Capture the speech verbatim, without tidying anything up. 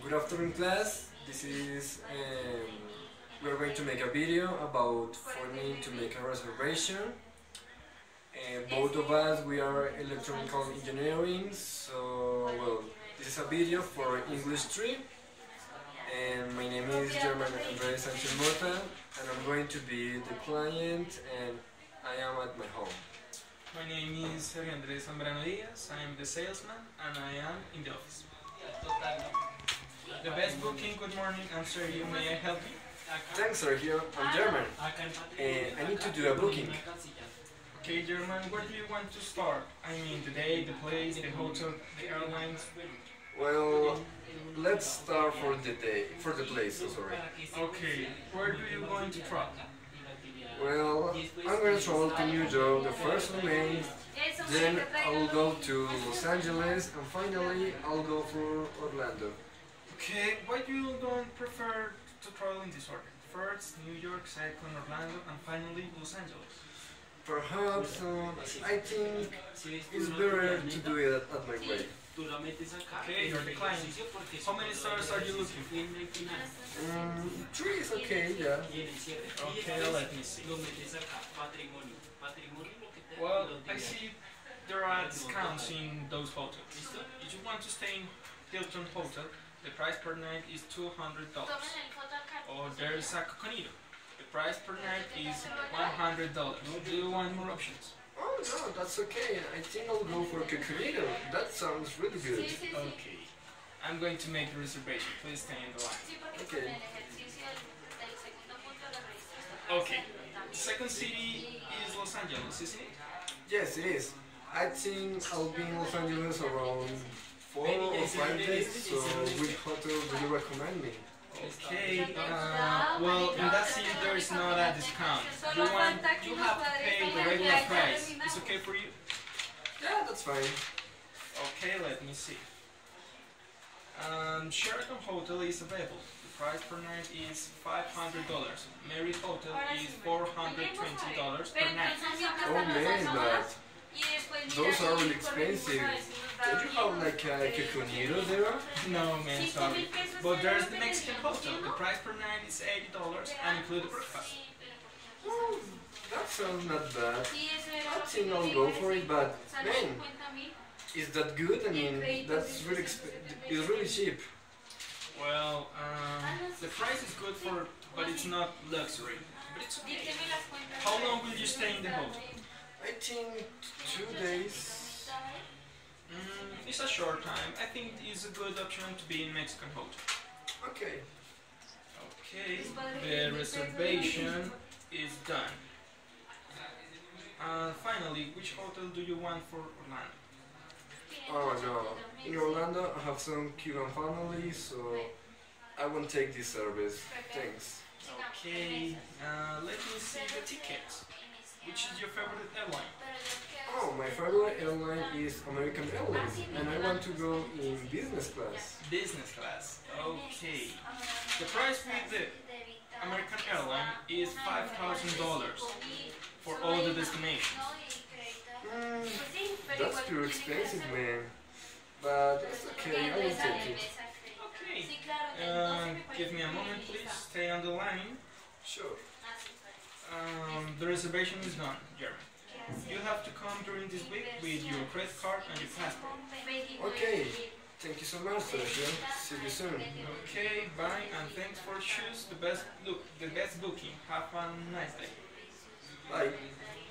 Good afternoon, class. This is um, we are going to make a video about forming to make a reservation. Uh, both of us we are electronical engineering, so well, this is a video for English three. And my name is German Andres Sanchez Mota, and I'm going to be the client, and I am at my home. My name is Sergio Andres Zambrano Diaz, I am the salesman and I am in the office. The best booking, good morning, I'm Sergio, may I help you? Thanks, Sergio. I'm German, and I need to do a booking. Okay, German, where do you want to start? I mean, the day, the place, the hotel, the airlines? Well, let's start for the day, for the place, so sorry. Okay, where do you going to travel? Well, I'm going to travel to New York the first of May, then I'll go to Los Angeles, and finally I'll go for Orlando. Okay, why do you don't prefer to travel in this order? First, New York, second, Orlando, and finally Los Angeles. Perhaps, uh, I think it's better to do it at my way. Okay, you're the client. How many stars are you looking for? Um, three is okay, yeah. Okay, let me see. Well, I see there are discounts in those hotels. If you want to stay in Hilton Hotel, the price per night is two hundred dollars. Or there's a Coconino. The price per night is one hundred dollars. Do you want more options? Oh no, that's okay. I think I'll go for Coconino. That sounds really good. Okay. I'm going to make the reservation. Please stay in the line. Okay. Okay. The second city is Los Angeles, isn't it? Yes, it is. I think I'll be in Los Angeles around four or five days, so which hotel do you recommend me? Okay, uh, well, in that case there is not a discount. You want, you have to pay the regular price. It's okay for you? Yeah, that's fine. Okay, let me see. Um, Sheraton Hotel is available. The price per night is five hundred dollars. Marriott Hotel is four hundred twenty dollars per night. Oh man, but those are really expensive. Don't you have like a Coconino there? No man, sorry. But there's the Mexican Hotel. The price per night is eighty dollars and include the breakfast. Oh, that sounds not bad. I think I'll go for it, but man, is that good? I mean, that's really exp it's really cheap. Well, um, the price is good for, but it's not luxury. But it's okay. How long will you stay in the hotel? I think two days. Mm, it's a short time. I think it's a good option to be in Mexican hotel. Okay. Okay, the reservation is done. Uh, finally, which hotel do you want for Orlando? Oh no, in Orlando I have some Cuban family, so I won't take this service. Thanks. Okay, uh, let me see the tickets. Which is your favorite airline? Oh, my favorite airline is American Airlines, and I want to go in business class. Business class. Okay. The price with the American airline is five thousand dollars for all the destinations. Mm, that's too expensive, man. But that's okay, I will take it. Okay. Uh, give me a moment, please. Stay on the line. Sure. Um, the reservation is done, Jeremy. You have to come during this week with your credit card and your passport. Okay. Thank you so much, Sergio. See you soon. Okay, bye, and thanks for choosing the best look, the best booking. Have a nice day. Bye.